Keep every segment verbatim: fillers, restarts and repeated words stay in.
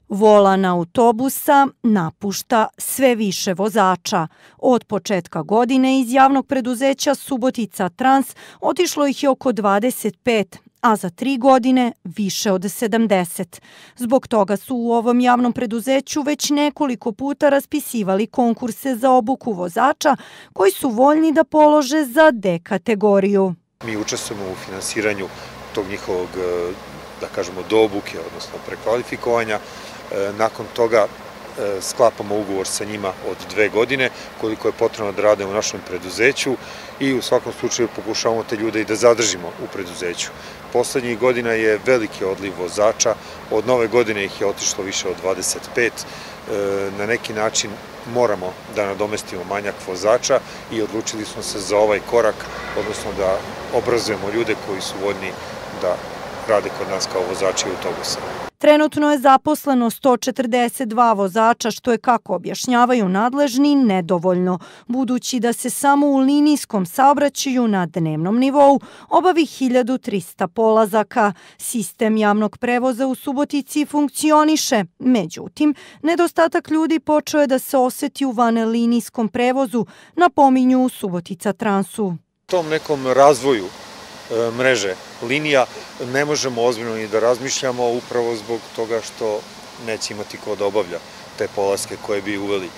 Volan autobusa napušta sve više vozača. Od početka godine iz javnog preduzeća Subotica Trans otišlo ih je oko dvadeset pet, a za tri godine više od sedamdeset. Zbog toga su u ovom javnom preduzeću već nekoliko puta raspisivali konkurse za obuku vozača koji su voljni da polože za D kategoriju. Mi učestvujemo u finansiranju tog njihovog, da kažemo, do obuke, odnosno prekvalifikovanja. Nakon toga sklapamo ugovor sa njima od dve godine, koliko je potrebno da rade u našem preduzeću i u svakom slučaju pokušavamo te ljude i da zadržimo u preduzeću. Poslednjih godina je veliki odliv vozača, od nove godine ih je otišlo više od dvadeset pet. Na neki način moramo da nadomestimo manjak vozača i odlučili smo se za ovaj korak, odnosno da obrazujemo ljude koji su voljni da rade kod nas kao vozači autobusa. Trenutno je zaposleno sto četrdeset dva vozača, što je, kako objašnjavaju nadležni, nedovoljno, budući da se samo u linijskom saobraćaju na dnevnom nivou obavi hiljadu trista polazaka. Sistem javnog prevoza u Subotici funkcioniše, međutim, nedostatak ljudi počeo je da se oseti u vanlinijskom prevozu, napominju u Subotica Transu. U tom nekom razvoju mreže linija ne možemo ozbiljno ni da razmišljamo upravo zbog toga što neće imati ko da obavlja te polaske koje bi uveli.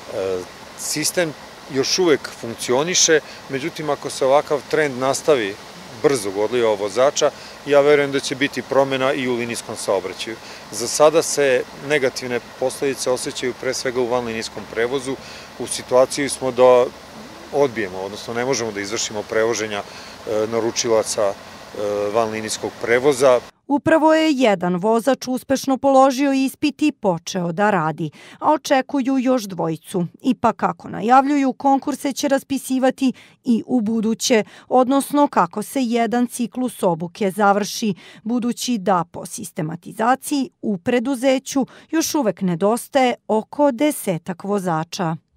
Sistem još uvek funkcioniše, međutim ako se ovakav trend nastavi brzog odliva vozača, ja verujem da će biti promena i u linijskom saobraćaju. Za sada se negativne posledice osjećaju pre svega u vanlinijskom prevozu. U situaciji smo da odbijemo, odnosno ne možemo da izvršimo prevoženja naručilaca vanlinijskog prevoza. Upravo je jedan vozač uspešno položio ispit i počeo da radi, a očekuju još dvojicu. Ipak, kako najavljuju, konkurse će raspisivati i u buduće, odnosno kako se jedan ciklus obuke završi, budući da po sistematizaciji u preduzeću još uvek nedostaje oko desetak vozača.